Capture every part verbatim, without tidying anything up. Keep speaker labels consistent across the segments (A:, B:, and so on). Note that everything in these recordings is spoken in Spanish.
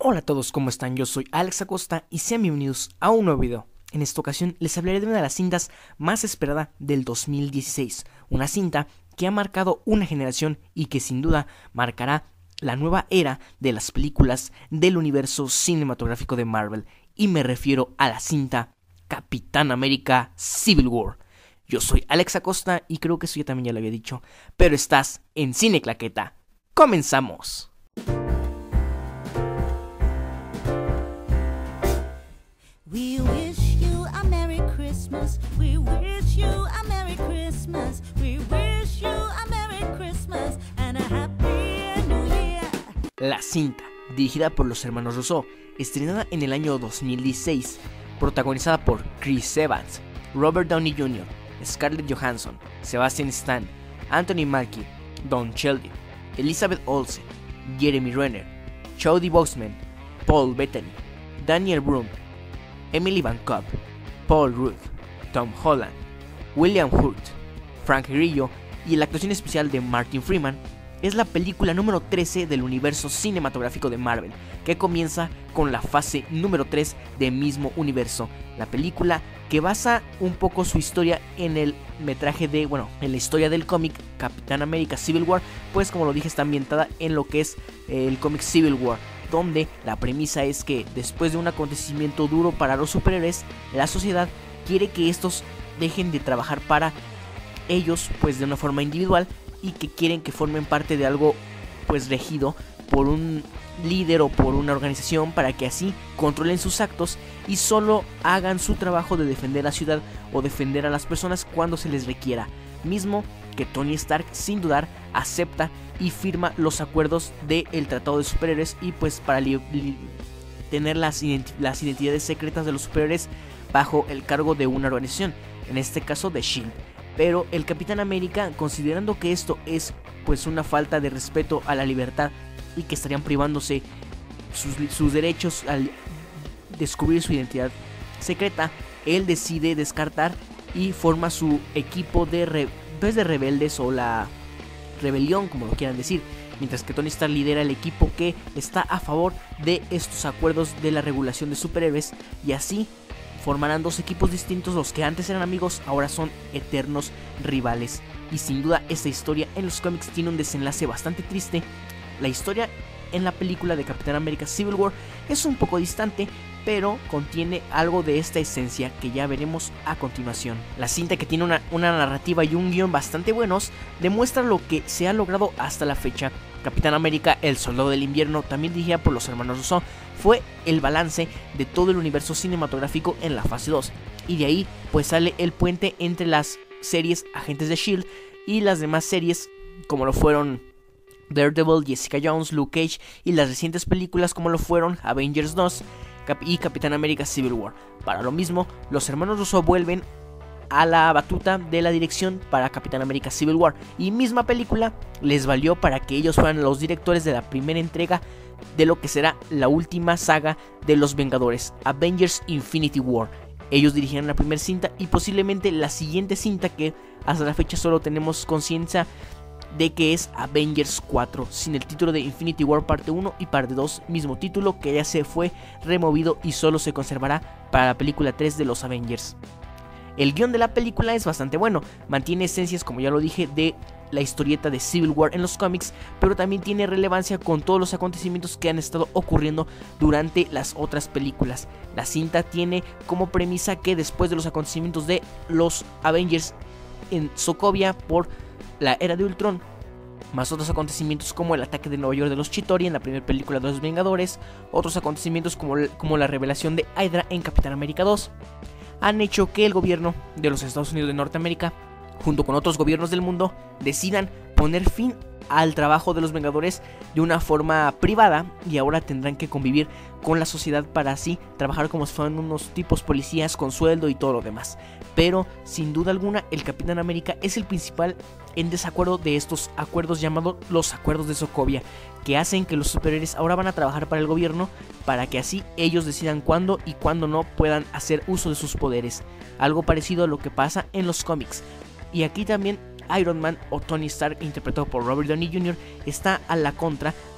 A: Hola a todos, ¿cómo están? Yo soy Alex Acosta y sean bienvenidos a un nuevo video. En esta ocasión les hablaré de una de las cintas más esperada del dos mil dieciséis, una cinta que ha marcado una generación y que sin duda marcará la nueva era de las películas del universo cinematográfico de Marvel, y me refiero a la cinta Capitán América Civil War. Yo soy Alex Acosta y creo que eso ya también ya lo había dicho, pero estás en Cine Claqueta. ¡Comenzamos!
B: We wish you a Merry Christmas. We wish you a Merry Christmas. We wish you a Merry Christmas and a Happy New Year.
A: La cinta, dirigida por los hermanos Russo, estrenada en el año dos mil dieciséis, protagonizada por Chris Evans, Robert Downey junior, Scarlett Johansson, Sebastian Stan, Anthony Mackie, Don Cheadle, Elizabeth Olsen, Jeremy Renner, Jodie Boseman, Paul Bettany, Daniel Brühl, Emily Van Cobb, Paul Rudd, Tom Holland, William Hurt, Frank Grillo y la actuación especial de Martin Freeman, es la película número trece del universo cinematográfico de Marvel, que comienza con la fase número tres del mismo universo. La película que basa un poco su historia en el metraje de, bueno, en la historia del cómic Capitán América Civil War, pues como lo dije está ambientada en lo que es eh, el cómic Civil War, donde la premisa es que después de un acontecimiento duro para los superhéroes, la sociedad quiere que estos dejen de trabajar para ellos pues de una forma individual y que quieren que formen parte de algo pues regido por un líder o por una organización para que así controlen sus actos y solo hagan su trabajo de defender la ciudad o defender a las personas cuando se les requiera, mismo que Tony Stark sin dudar acepta y firma los acuerdos del Tratado de Superhéroes y pues para li li tener las, identi las identidades secretas de los superhéroes bajo el cargo de una organización, en este caso de S H I E L D. Pero el Capitán América, considerando que esto es pues una falta de respeto a la libertad y que estarían privándose sus, sus derechos al descubrir su identidad secreta, él decide descartar y forma su equipo de, re pues de rebeldes o la rebelión, como lo quieran decir, mientras que Tony Stark lidera el equipo que está a favor de estos acuerdos de la regulación de superhéroes, y así formarán dos equipos distintos. Los que antes eran amigos ahora son eternos rivales, y sin duda esta historia en los cómics tiene un desenlace bastante triste. La historia en la película de Capitán América Civil War es un poco distante, pero contiene algo de esta esencia que ya veremos a continuación. La cinta, que tiene una, una narrativa y un guión bastante buenos, demuestra lo que se ha logrado hasta la fecha. Capitán América, el Soldado del Invierno, también dirigida por los hermanos Russo, fue el balance de todo el universo cinematográfico en la fase dos, y de ahí pues sale el puente entre las series Agentes de S H I E L D y las demás series como lo fueron Daredevil, Jessica Jones, Luke Cage y las recientes películas como lo fueron Avengers dos y Capitán América Civil War. Para lo mismo, los hermanos Russo vuelven a la batuta de la dirección para Capitán América Civil War, y misma película les valió para que ellos fueran los directores de la primera entrega de lo que será la última saga de los Vengadores, Avengers Infinity War. Ellos dirigieron la primera cinta y posiblemente la siguiente cinta, que hasta la fecha solo tenemos conciencia de que es Avengers cuatro, sin el título de Infinity War parte uno y parte dos, mismo título que ya se fue removido y solo se conservará para la película tres de los Avengers. El guión de la película es bastante bueno, mantiene esencias, como ya lo dije, de la historieta de Civil War en los cómics, pero también tiene relevancia con todos los acontecimientos que han estado ocurriendo durante las otras películas. La cinta tiene como premisa que después de los acontecimientos de los Avengers en Sokovia por la era de Ultron, más otros acontecimientos como el ataque de Nueva York de los Chitauri en la primera película de los Vengadores, otros acontecimientos como, como la revelación de Hydra en Capitán América dos, han hecho que el gobierno de los Estados Unidos de Norteamérica, junto con otros gobiernos del mundo, decidan poner fin al trabajo de los Vengadores de una forma privada, y ahora tendrán que convivir con la sociedad para así trabajar como si fueran unos tipos policías con sueldo y todo lo demás. Pero sin duda alguna el Capitán América es el principal en desacuerdo de estos acuerdos llamados los acuerdos de Sokovia, que hacen que los superhéroes ahora van a trabajar para el gobierno para que así ellos decidan cuándo y cuándo no puedan hacer uso de sus poderes, algo parecido a lo que pasa en los cómics. Y aquí también Iron Man o Tony Stark, interpretado por Robert Downey junior, está a la contra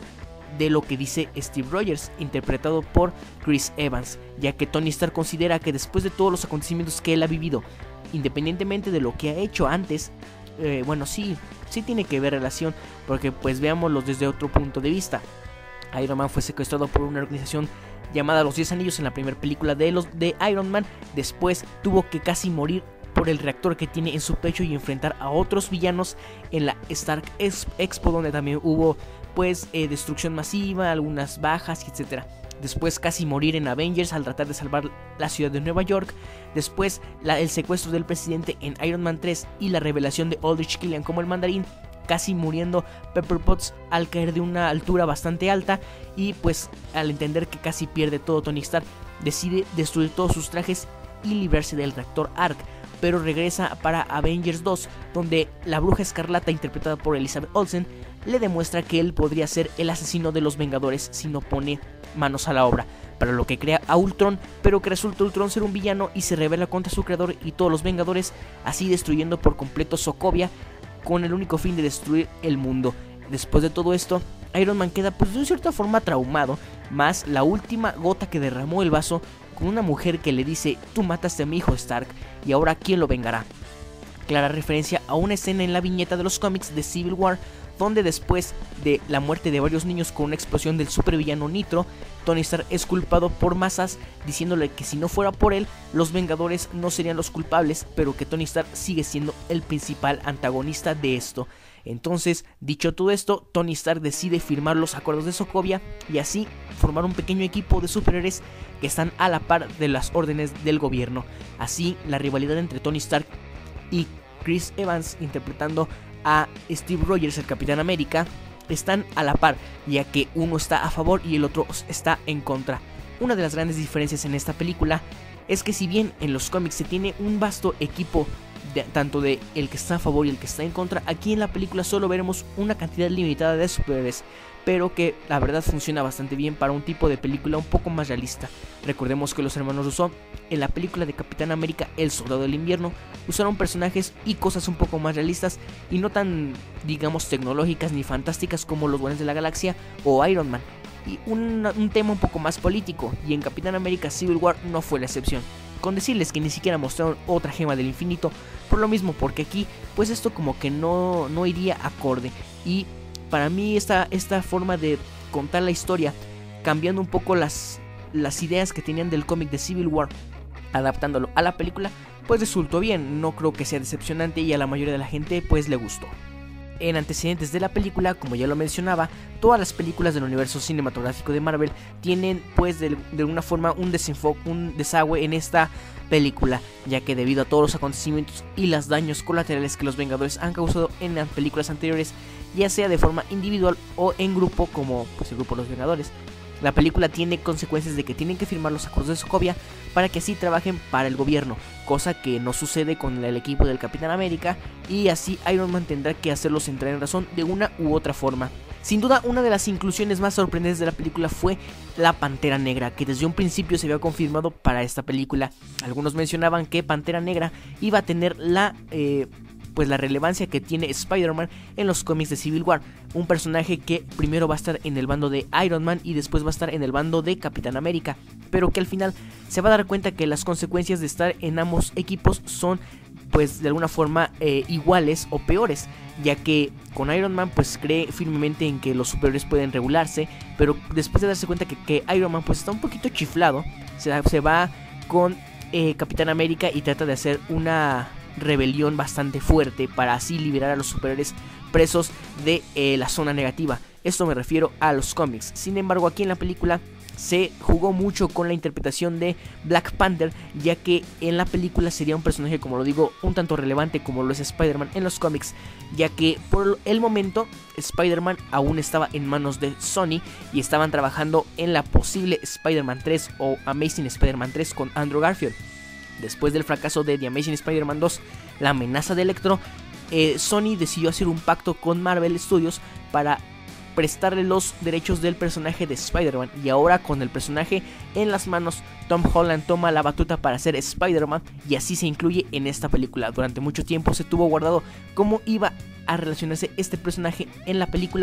A: de lo que dice Steve Rogers, interpretado por Chris Evans, ya que Tony Stark considera que después de todos los acontecimientos que él ha vivido, independientemente de lo que ha hecho antes, eh, bueno, sí, sí tiene que ver relación, porque pues veámoslo desde otro punto de vista. Iron Man fue secuestrado por una organización llamada Los Diez Anillos en la primera película de, los, de Iron Man. Después tuvo que casi morir por el reactor que tiene en su pecho y enfrentar a otros villanos en la Stark Expo, donde también hubo pues eh, destrucción masiva, algunas bajas, etcétera. Después casi morir en Avengers al tratar de salvar la ciudad de Nueva York. Después la, el secuestro del presidente en Iron Man tres y la revelación de Aldrich Killian como el Mandarín, casi muriendo Pepper Potts al caer de una altura bastante alta. Y pues al entender que casi pierde todo, Tony Stark decide destruir todos sus trajes y librarse del reactor Arc, pero regresa para Avengers dos, donde la Bruja Escarlata, interpretada por Elizabeth Olsen, le demuestra que él podría ser el asesino de los Vengadores si no pone manos a la obra, para lo que crea a Ultron, pero que resulta Ultron ser un villano y se rebela contra su creador y todos los Vengadores, así destruyendo por completo Sokovia con el único fin de destruir el mundo. Después de todo esto, Iron Man queda pues de cierta forma traumado, más la última gota que derramó el vaso, con una mujer que le dice: tú mataste a mi hijo Stark y ahora ¿quién lo vengará? Clara referencia a una escena en la viñeta de los cómics de Civil War, donde después de la muerte de varios niños con una explosión del supervillano Nitro, Tony Stark es culpado por masas, diciéndole que si no fuera por él, los Vengadores no serían los culpables, pero que Tony Stark sigue siendo el principal antagonista de esto. Entonces, dicho todo esto, Tony Stark decide firmar los acuerdos de Sokovia y así formar un pequeño equipo de superhéroes que están a la par de las órdenes del gobierno. Así, la rivalidad entre Tony Stark y Chris Evans, interpretando a Steve Rogers, el Capitán América, están a la par, ya que uno está a favor y el otro está en contra. Una de las grandes diferencias en esta película es que si bien en los cómics se tiene un vasto equipo de, tanto de el que está a favor y el que está en contra, aquí en la película solo veremos una cantidad limitada de superhéroes, pero que la verdad funciona bastante bien para un tipo de película un poco más realista. Recordemos que los hermanos Russo en la película de Capitán América El Soldado del Invierno usaron personajes y cosas un poco más realistas y no tan, digamos, tecnológicas ni fantásticas como los Guardianes de la Galaxia o Iron Man, y un, un tema un poco más político, y en Capitán América Civil War no fue la excepción, con decirles que ni siquiera mostraron otra gema del infinito, por lo mismo, porque aquí pues esto como que no, no iría acorde. Y para mí esta, esta forma de contar la historia, cambiando un poco las, las ideas que tenían del cómic de Civil War, adaptándolo a la película, pues resultó bien. No creo que sea decepcionante y a la mayoría de la gente pues le gustó. En antecedentes de la película, como ya lo mencionaba, todas las películas del universo cinematográfico de Marvel tienen pues de, de alguna forma un desenfoque, un desagüe en esta película, ya que debido a todos los acontecimientos y los daños colaterales que los Vengadores han causado en las películas anteriores, ya sea de forma individual o en grupo como pues el grupo de los Vengadores, la película tiene consecuencias de que tienen que firmar los acuerdos de Sokovia para que así trabajen para el gobierno, cosa que no sucede con el equipo del Capitán América, y así Iron Man tendrá que hacerlos entrar en razón de una u otra forma. Sin duda, una de las inclusiones más sorprendentes de la película fue la Pantera Negra, que desde un principio se había confirmado para esta película. Algunos mencionaban que Pantera Negra iba a tener la... Eh, pues la relevancia que tiene Spider-Man en los cómics de Civil War, un personaje que primero va a estar en el bando de Iron Man y después va a estar en el bando de Capitán América, pero que al final se va a dar cuenta que las consecuencias de estar en ambos equipos son pues de alguna forma eh, iguales o peores, ya que con Iron Man pues cree firmemente en que los superhéroes pueden regularse, pero después de darse cuenta que, que Iron Man pues está un poquito chiflado, se, se va con eh, Capitán América y trata de hacer una rebelión bastante fuerte para así liberar a los superhéroes presos de eh, la zona negativa. Esto me refiero a los cómics. Sin embargo, aquí en la película se jugó mucho con la interpretación de Black Panther, ya que en la película sería un personaje, como lo digo, un tanto relevante como lo es Spider-Man en los cómics, ya que por el momento Spider-Man aún estaba en manos de Sony y estaban trabajando en la posible Spider-Man tres o Amazing Spider-Man tres con Andrew Garfield. Después del fracaso de The Amazing Spider-Man dos, la amenaza de Electro, eh, Sony decidió hacer un pacto con Marvel Studios para prestarle los derechos del personaje de Spider-Man, y ahora con el personaje en las manos, Tom Holland toma la batuta para ser Spider-Man y así se incluye en esta película. Durante mucho tiempo se tuvo guardado cómo iba a relacionarse este personaje en la película,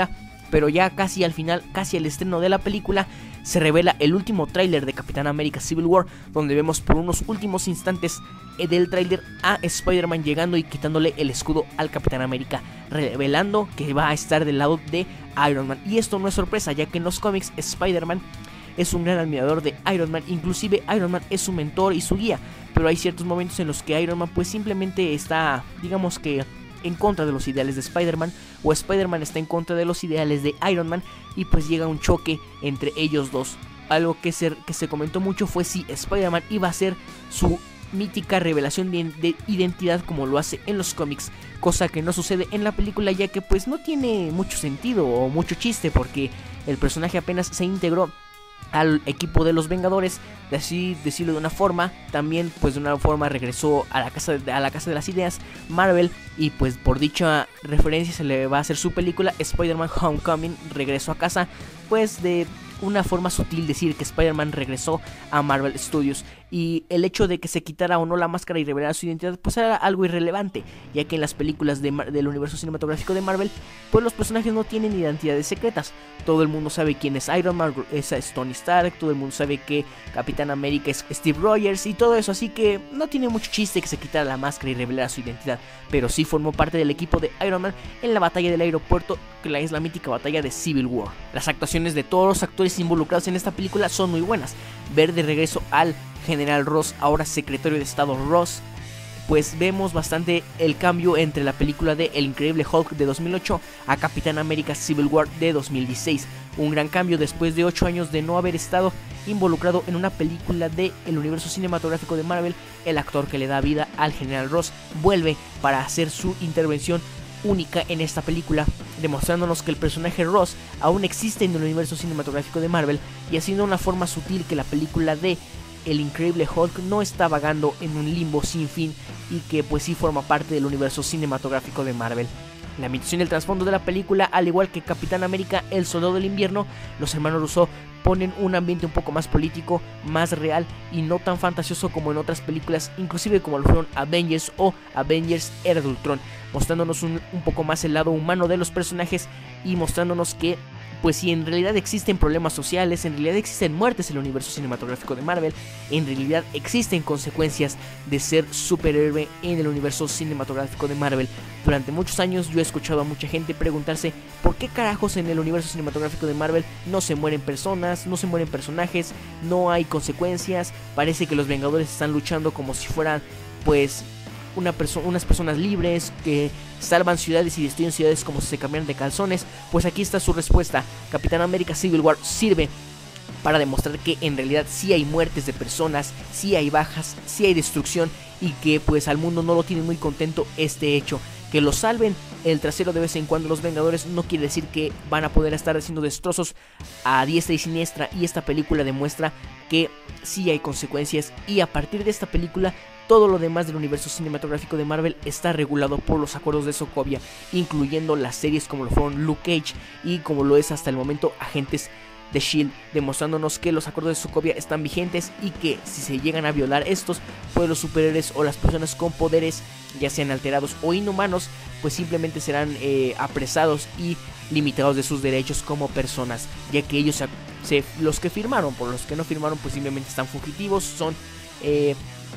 A: Pero ya casi al final, casi al estreno de la película, se revela el último tráiler de Capitán América Civil War, donde vemos por unos últimos instantes del tráiler a Spider-Man llegando y quitándole el escudo al Capitán América, revelando que va a estar del lado de Iron Man. Y esto no es sorpresa, ya que en los cómics Spider-Man es un gran admirador de Iron Man, inclusive Iron Man es su mentor y su guía, pero hay ciertos momentos en los que Iron Man pues simplemente está, digamos que, en contra de los ideales de Spider-Man, o Spider-Man está en contra de los ideales de Iron Man, y pues llega un choque entre ellos dos. Algo que se, que se comentó mucho fue si Spider-Man iba a ser su mítica revelación de, de identidad como lo hace en los cómics, cosa que no sucede en la película, ya que pues no tiene mucho sentido o mucho chiste, porque el personaje apenas se integró al equipo de los Vengadores, de así decirlo de una forma. También pues de una forma regresó a la casa de, a la casa de las ideas Marvel, y pues por dicha referencia se le va a hacer su película Spider-Man Homecoming, regresó a casa, pues de una forma sutil decir que Spider-Man regresó a Marvel Studios. Y el hecho de que se quitara o no la máscara y revelara su identidad pues era algo irrelevante, ya que en las películas de Mar- del universo cinematográfico de Marvel pues los personajes no tienen identidades secretas. Todo el mundo sabe quién es Iron Man, esa es Tony Stark, todo el mundo sabe que Capitán América es Steve Rogers y todo eso, así que no tiene mucho chiste que se quitara la máscara y revelara su identidad. Pero sí formó parte del equipo de Iron Man en la batalla del aeropuerto, que es la mítica batalla de Civil War. Las actuaciones de todos los actores involucrados en esta película son muy buenas. Ver de regreso al General Ross, ahora secretario de Estado Ross, pues vemos bastante el cambio entre la película de El Increíble Hulk de dos mil ocho a Capitán América Civil War de dos mil dieciséis. Un gran cambio después de ocho años de no haber estado involucrado en una película del universo cinematográfico de Marvel. El actor que le da vida al General Ross vuelve para hacer su intervención única en esta película, demostrándonos que el personaje Ross aún existe en el universo cinematográfico de Marvel, y haciendo una forma sutil que la película de El Increíble Hulk no está vagando en un limbo sin fin, y que pues sí forma parte del universo cinematográfico de Marvel. La ambientación y el trasfondo de la película, al igual que Capitán América El Soldado del Invierno, los hermanos Russo ponen un ambiente un poco más político, más real y no tan fantasioso como en otras películas, inclusive como lo fueron Avengers o Avengers Era de Ultron, mostrándonos un, un poco más el lado humano de los personajes y mostrándonos que pues si en realidad existen problemas sociales, en realidad existen muertes en el universo cinematográfico de Marvel, en realidad existen consecuencias de ser superhéroe en el universo cinematográfico de Marvel. Durante muchos años yo he escuchado a mucha gente preguntarse por qué carajos en el universo cinematográfico de Marvel no se mueren personas, no se mueren personajes, no hay consecuencias, parece que los Vengadores están luchando como si fueran pues Una perso- unas personas libres que salvan ciudades y destruyen ciudades como si se cambiaran de calzones. Pues aquí está su respuesta. Capitán América Civil War sirve para demostrar que en realidad sí hay muertes de personas, sí hay bajas, sí hay destrucción, y que pues al mundo no lo tiene muy contento este hecho. Que lo salven el trasero de vez en cuando los Vengadores no quiere decir que van a poder estar haciendo destrozos a diestra y siniestra, y esta película demuestra que sí hay consecuencias, y a partir de esta película todo lo demás del universo cinematográfico de Marvel está regulado por los acuerdos de Sokovia, incluyendo las series como lo fueron Luke Cage y como lo es hasta el momento Agentes de Shield, demostrándonos que los acuerdos de Sokovia están vigentes y que si se llegan a violar estos, pues los superhéroes o las personas con poderes, ya sean alterados o inhumanos, pues simplemente serán eh, apresados y limitados de sus derechos como personas, ya que ellos se, los que firmaron, por los que no firmaron pues simplemente están fugitivos, son eh,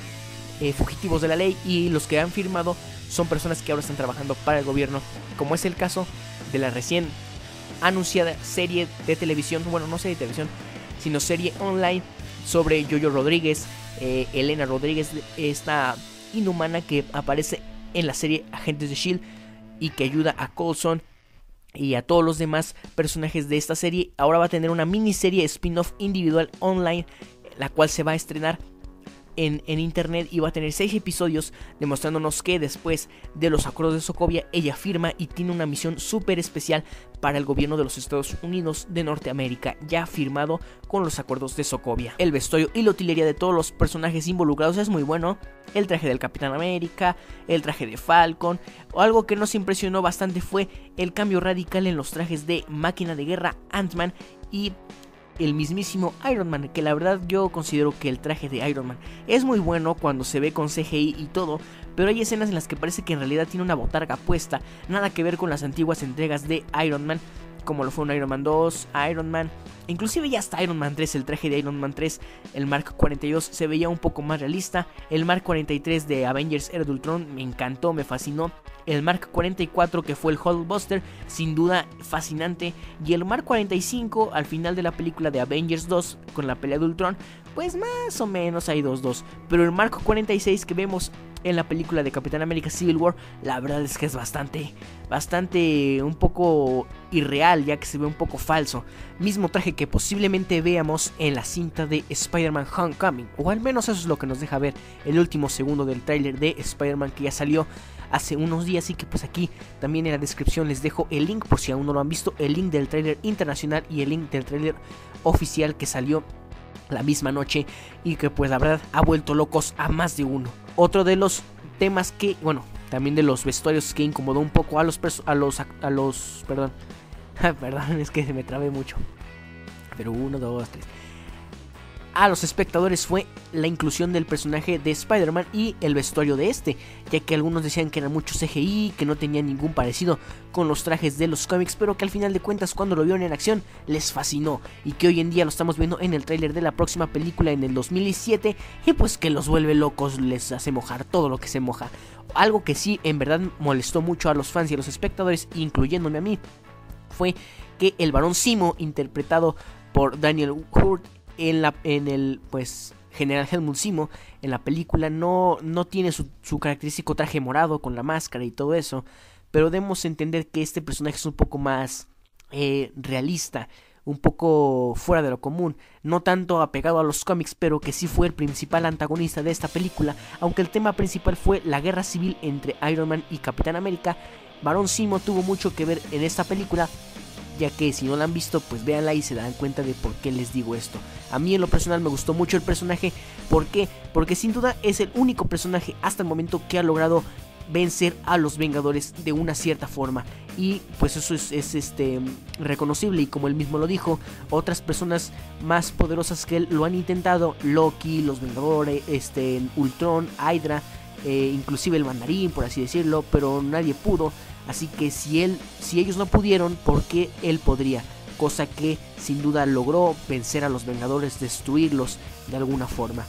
A: eh, fugitivos de la ley, y los que han firmado son personas que ahora están trabajando para el gobierno, como es el caso de la recién anunciada serie de televisión, bueno, no serie de televisión, sino serie online sobre Yoyo Rodríguez, eh, Elena Rodríguez, esta inhumana que aparece en la serie Agentes de Shield y que ayuda a Coulson y a todos los demás personajes de esta serie. Ahora va a tener una miniserie spin-off individual online, la cual se va a estrenar En, en internet, y va a tener seis episodios demostrándonos que después de los acuerdos de Sokovia ella firma y tiene una misión súper especial para el gobierno de los Estados Unidos de Norteamérica, ya firmado con los acuerdos de Sokovia. El vestuario y la utilería de todos los personajes involucrados es muy bueno. El traje del Capitán América, el traje de Falcon, o algo que nos impresionó bastante fue el cambio radical en los trajes de Máquina de Guerra, Ant-Man y el mismísimo Iron Man, que la verdad yo considero que el traje de Iron Man es muy bueno cuando se ve con C G I y todo, pero hay escenas en las que parece que en realidad tiene una botarga puesta, nada que ver con las antiguas entregas de Iron Man, como lo fue un Iron Man dos, Iron Man, inclusive ya hasta Iron Man tres, el traje de Iron Man tres, el Mark cuarenta y dos se veía un poco más realista. El Mark cuarenta y tres de Avengers Era de Ultron me encantó, me fascinó. El Mark cuarenta y cuatro que fue el Hulkbuster, sin duda fascinante. Y el Mark cuarenta y cinco al final de la película de Avengers dos con la pelea de Ultron, pues más o menos hay dos dos. Pero el Mark cuarenta y seis que vemos en la película de Capitán América Civil War, la verdad es que es bastante, bastante un poco irreal, ya que se ve un poco falso. Mismo traje que posiblemente veamos en la cinta de Spider-Man Homecoming, o al menos eso es lo que nos deja ver el último segundo del tráiler de Spider-Man, que ya salió hace unos días. Y que pues aquí también en la descripción les dejo el link, por si aún no lo han visto, el link del tráiler internacional y el link del tráiler oficial que salió la misma noche, y que pues la verdad ha vuelto locos a más de uno. Otro de los temas que, bueno, también de los vestuarios que incomodó un poco a los a los a los, perdón, perdón, es que se me trabé mucho. Pero uno, dos, tres. A los espectadores fue la inclusión del personaje de Spider-Man y el vestuario de este, ya que algunos decían que era mucho C G I, que no tenía ningún parecido con los trajes de los cómics, pero que al final de cuentas cuando lo vieron en acción les fascinó, y que hoy en día lo estamos viendo en el tráiler de la próxima película en el dos mil diecisiete, y pues que los vuelve locos, les hace mojar todo lo que se moja. Algo que sí en verdad molestó mucho a los fans y a los espectadores, incluyéndome a mí, fue que el Barón Zemo, interpretado por Daniel Hurt, en, la, en el pues General Helmut Zemo en la película, no, no tiene su, su característico traje morado con la máscara y todo eso, pero debemos entender que este personaje es un poco más eh, realista, un poco fuera de lo común, no tanto apegado a los cómics, pero que sí fue el principal antagonista de esta película. Aunque el tema principal fue la guerra civil entre Iron Man y Capitán América, Barón Zemo tuvo mucho que ver en esta película, ya que si no la han visto, pues véanla y se dan cuenta de por qué les digo esto. A mí en lo personal me gustó mucho el personaje. ¿Por qué? Porque sin duda es el único personaje hasta el momento que ha logrado vencer a los Vengadores de una cierta forma, y pues eso es, es este reconocible, y como él mismo lo dijo, otras personas más poderosas que él lo han intentado: Loki, los Vengadores, este, Ultron, Hydra, eh, inclusive el Mandarín, por así decirlo, pero nadie pudo. Así que si él, si ellos no pudieron, ¿por qué él podría? Cosa que sin duda logró vencer a los Vengadores, destruirlos de alguna forma.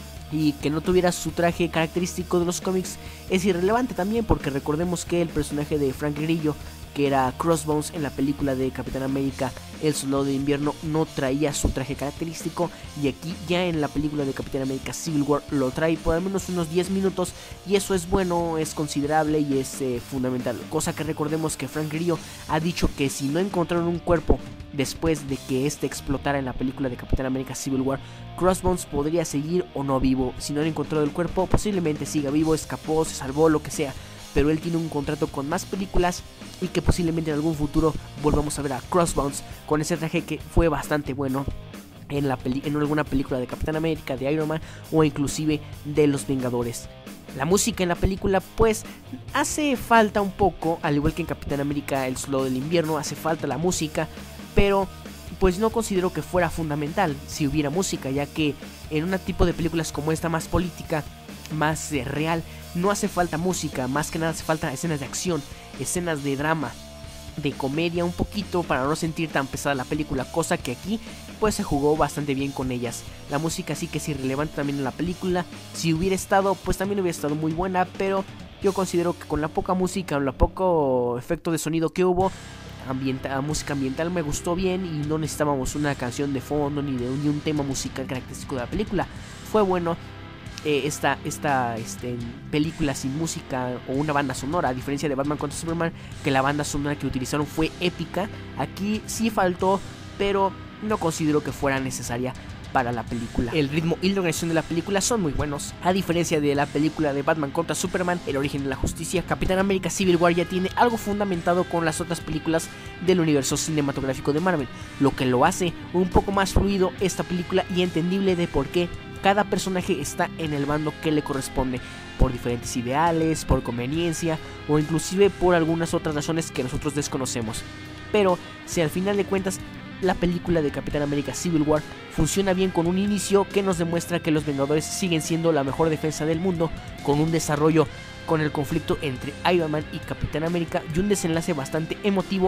A: Y que no tuviera su traje característico de los cómics es irrelevante también, porque recordemos que el personaje de Frank Grillo, que era Crossbones en la película de Capitán América El Soldado de Invierno, no traía su traje característico, y aquí ya en la película de Capitán América Civil War lo trae por al menos unos diez minutos, y eso es bueno, es considerable y es eh, fundamental. Cosa que recordemos que Frank Grillo ha dicho que si no encontraron un cuerpo después de que este explotara en la película de Capitán América Civil War, Crossbones podría seguir o no vivo. Si no han encontrado el cuerpo, posiblemente siga vivo, escapó, se salvó, lo que sea, pero él tiene un contrato con más películas, y que posiblemente en algún futuro volvamos a ver a Crossbones con ese traje que fue bastante bueno en, la peli en alguna película de Capitán América, de Iron Man o inclusive de los Vengadores. La música en la película pues hace falta un poco, al igual que en Capitán América El Soldado del Invierno, hace falta la música, pero pues no considero que fuera fundamental si hubiera música, ya que en un tipo de películas como esta, más política, más eh, real, no hace falta música. Más que nada hace falta escenas de acción, escenas de drama, de comedia un poquito, para no sentir tan pesada la película, cosa que aquí pues se jugó bastante bien con ellas. La música sí que es irrelevante también en la película. Si hubiera estado, pues también hubiera estado muy buena, pero yo considero que con la poca música, con la poco efecto de sonido que hubo, ambienta, música ambiental me gustó bien, y no necesitábamos una canción de fondo ni de ni un tema musical característico de la película. Fue bueno eh, esta, esta este, película sin música o una banda sonora, a diferencia de Batman contra Superman, que la banda sonora que utilizaron fue épica. Aquí sí faltó, pero no considero que fuera necesaria para la película. El ritmo y la organización de la película son muy buenos. A diferencia de la película de Batman contra Superman, El Origen de la Justicia, Capitán América Civil War ya tiene algo fundamentado con las otras películas del universo cinematográfico de Marvel, lo que lo hace un poco más fluido esta película y entendible de por qué cada personaje está en el bando que le corresponde, por diferentes ideales, por conveniencia o inclusive por algunas otras razones que nosotros desconocemos. Pero si al final de cuentas la película de Capitán América Civil War funciona bien, con un inicio que nos demuestra que los Vengadores siguen siendo la mejor defensa del mundo, con un desarrollo con el conflicto entre Iron Man y Capitán América y un desenlace bastante emotivo,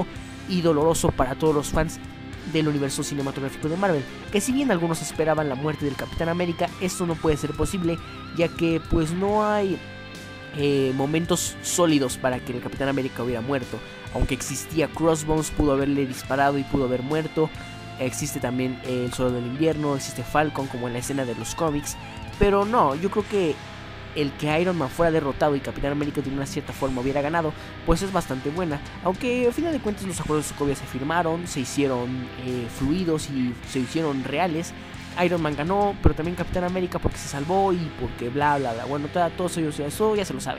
A: y doloroso para todos los fans del universo cinematográfico de Marvel, que si bien algunos esperaban la muerte del Capitán América, esto no puede ser posible, ya que pues no hay eh, momentos sólidos para que el Capitán América hubiera muerto. Aunque existía Crossbones, pudo haberle disparado y pudo haber muerto. Existe también el Soldado del Invierno, existe Falcon como en la escena de los cómics, pero no, yo creo que el que Iron Man fuera derrotado y Capitán América de una cierta forma hubiera ganado, pues es bastante buena. Aunque al final de cuentas los acuerdos de Sokovia se firmaron, se hicieron eh, fluidos y se hicieron reales. Iron Man ganó, pero también Capitán América porque se salvó y porque bla bla bla. Bueno, todo, todo eso, eso ya se lo saben.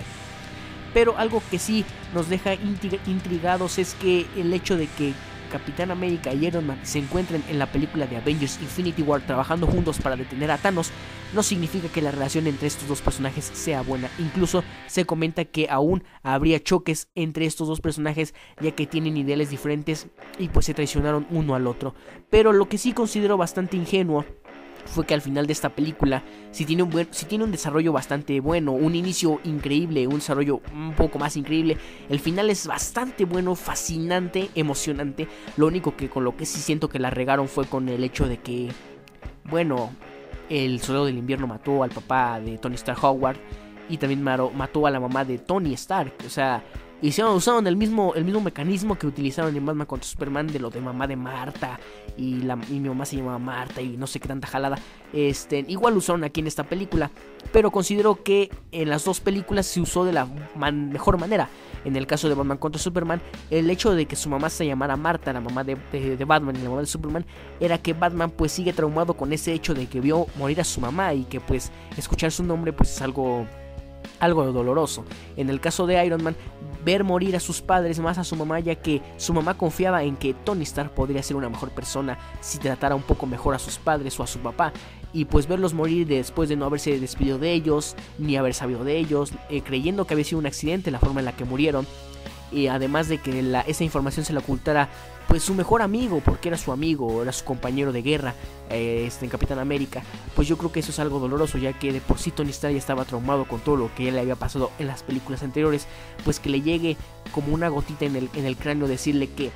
A: Pero algo que sí nos deja intrigados es que el hecho de que Capitán América y Iron Man se encuentren en la película de Avengers Infinity War trabajando juntos para detener a Thanos no significa que la relación entre estos dos personajes sea buena. Incluso se comenta que aún habría choques entre estos dos personajes, ya que tienen ideales diferentes y pues se traicionaron uno al otro. Pero lo que sí considero bastante ingenuo fue que al final de esta película, si tiene un buen, si tiene un desarrollo bastante bueno, un inicio increíble, un desarrollo un poco más increíble, el final es bastante bueno, fascinante, emocionante. Lo único que con lo que sí siento que la regaron fue con el hecho de que, bueno, el Soldado del Invierno mató al papá de Tony Stark, Howard, y también mató a la mamá de Tony Stark. O sea, hicieron, usaron el mismo, el mismo mecanismo que utilizaron en Batman contra Superman, de lo de mamá de Marta y, la, y mi mamá se llamaba Marta y no sé qué tanta jalada. Este, igual lo usaron aquí en esta película, pero considero que en las dos películas se usó de la man, mejor manera. En el caso de Batman contra Superman, el hecho de que su mamá se llamara Marta, la mamá de, de, de Batman y la mamá de Superman, era que Batman pues sigue traumado con ese hecho de que vio morir a su mamá y que pues escuchar su nombre pues es algo... algo doloroso. En el caso de Iron Man, ver morir a sus padres, más a su mamá, ya que su mamá confiaba en que Tony Stark podría ser una mejor persona si tratara un poco mejor a sus padres o a su papá, y pues verlos morir después de no haberse despedido de ellos, ni haber sabido de ellos, eh, creyendo que había sido un accidente la forma en la que murieron, y además de que la, esa información se la ocultara pues su mejor amigo, porque era su amigo, era su compañero de guerra, eh, este, en Capitán América. Pues yo creo que eso es algo doloroso, ya que de por sí Tony Stark ya estaba traumado con todo lo que ya le había pasado en las películas anteriores. Pues que le llegue como una gotita en el, en el cráneo decirle que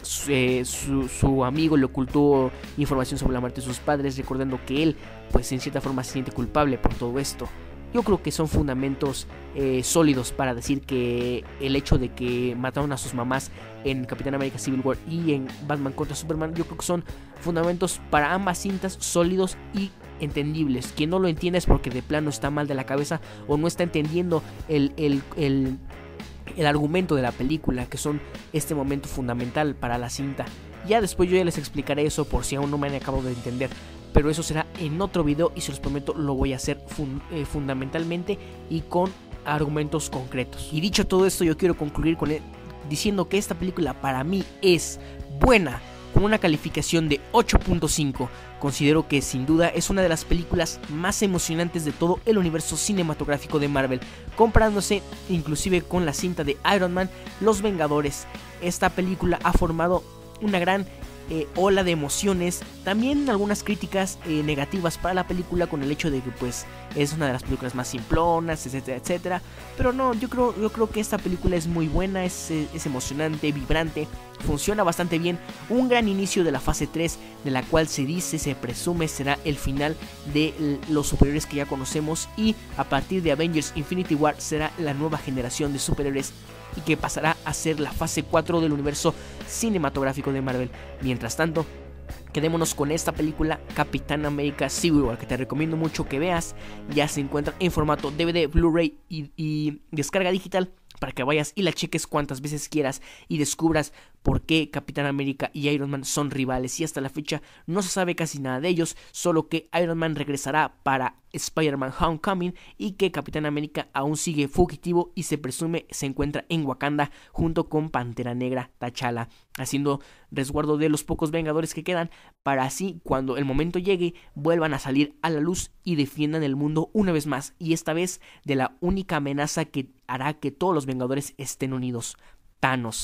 A: eh, su, su amigo le ocultó información sobre la muerte de sus padres, recordando que él pues en cierta forma se siente culpable por todo esto. Yo creo que son fundamentos eh, sólidos para decir que el hecho de que mataron a sus mamás en Capitán América Civil War y en Batman contra Superman, yo creo que son fundamentos para ambas cintas sólidos y entendibles. Quien no lo entienda es porque de plano está mal de la cabeza o no está entendiendo el, el, el, el argumento de la película, que son este momento fundamental para la cinta. Ya después yo ya les explicaré eso por si aún no me han acabado de entender, pero eso será en otro video y se los prometo lo voy a hacer fun- eh, fundamentalmente y con argumentos concretos. Y dicho todo esto, yo quiero concluir con el, diciendo que esta película para mí es buena, con una calificación de ocho punto cinco. Considero que sin duda es una de las películas más emocionantes de todo el universo cinematográfico de Marvel, comparándose inclusive con la cinta de Iron Man, Los Vengadores. Esta película ha formado una gran Eh, ola de emociones, también algunas críticas eh, negativas para la película con el hecho de que pues es una de las películas más simplonas, etcétera, etcétera, pero no, yo creo, yo creo que esta película es muy buena, es, es emocionante, vibrante, funciona bastante bien, un gran inicio de la fase tres, de la cual se dice, se presume será el final de los superhéroes que ya conocemos, y a partir de Avengers Infinity War será la nueva generación de superhéroes y que pasará a ser la fase cuatro del universo cinematográfico de Marvel. Mientras tanto, quedémonos con esta película Capitán América Civil War, que te recomiendo mucho que veas. Ya se encuentra en formato D V D, Blu-ray y, y descarga digital, para que vayas y la cheques cuantas veces quieras y descubras por qué Capitán América y Iron Man son rivales, y hasta la fecha no se sabe casi nada de ellos, solo que Iron Man regresará para Spider-Man Homecoming y que Capitán América aún sigue fugitivo y se presume se encuentra en Wakanda junto con Pantera Negra, T'Challa, haciendo resguardo de los pocos Vengadores que quedan, para así cuando el momento llegue vuelvan a salir a la luz y defiendan el mundo una vez más, y esta vez de la única amenaza que hará que todos los Vengadores estén unidos: Thanos.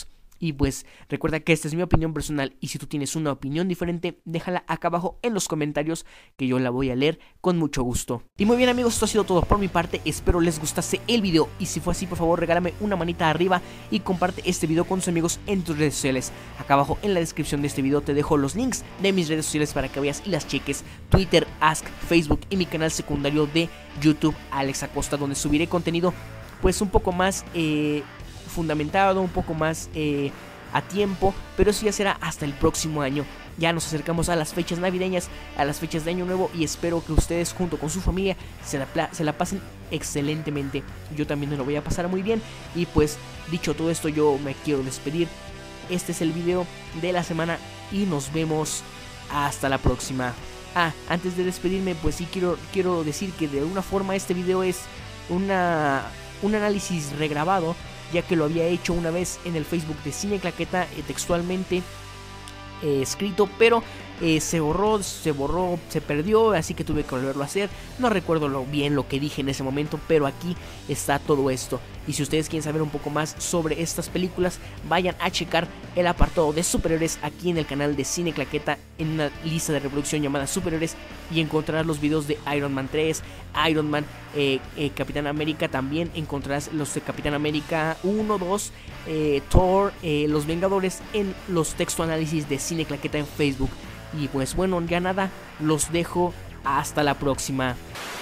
A: Y pues recuerda que esta es mi opinión personal y si tú tienes una opinión diferente, déjala acá abajo en los comentarios que yo la voy a leer con mucho gusto. Y muy bien amigos, esto ha sido todo por mi parte, espero les gustase el video y si fue así por favor regálame una manita arriba y comparte este video con tus amigos en tus redes sociales. Acá abajo en la descripción de este video te dejo los links de mis redes sociales para que vayas y las cheques: Twitter, Ask, Facebook y mi canal secundario de YouTube, Alex Acosta, donde subiré contenido pues un poco más eh, fundamentado, un poco más eh, a tiempo, pero eso ya será hasta el próximo año. Ya nos acercamos a las fechas navideñas, a las fechas de Año Nuevo y espero que ustedes junto con su familia se la, se la pasen excelentemente. Yo también me lo voy a pasar muy bien y pues dicho todo esto yo me quiero despedir. Este es el video de la semana y nos vemos hasta la próxima. Ah, antes de despedirme pues sí quiero, quiero decir que de alguna forma este video es una, un análisis regrabado, ya que lo había hecho una vez en el Facebook de Cine Claqueta eh, textualmente eh, escrito, pero eh, se borró, se borró, se perdió, así que tuve que volverlo a hacer. No recuerdo lo bien lo que dije en ese momento, pero aquí está todo esto. Y si ustedes quieren saber un poco más sobre estas películas, vayan a checar el apartado de superhéroes aquí en el canal de Cine Claqueta, en una lista de reproducción llamada superhéroes, y encontrarás los videos de Iron Man tres, Iron Man, eh, eh, Capitán América. También encontrarás los de Capitán América uno, dos, eh, Thor, eh, Los Vengadores en los textoanálisis de Cine Claqueta en Facebook. Y pues bueno, ya nada, los dejo, hasta la próxima.